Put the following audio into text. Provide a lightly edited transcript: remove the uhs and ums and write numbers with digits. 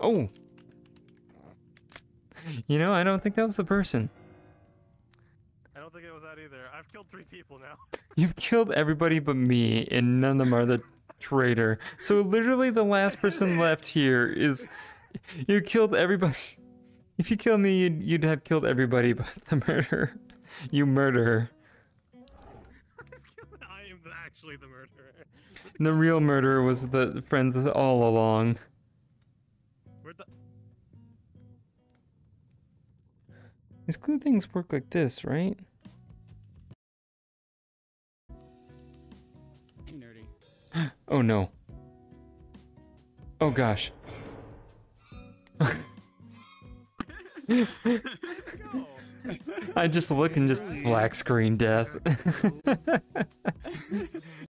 Oh! You know, I don't think that was the person. I don't think it was that either. I've killed 3 people now. You've killed everybody but me, and none of them are the traitor. So literally the last person left here is... You killed everybody. If you killed me, you'd have killed everybody but the murderer. You murderer. I am actually the murderer. The real murderer was the friends all along. Where'd the... These glue things work like this, right? Hey, nerdy. Oh no. Oh gosh. Go. I just look and just black screen death.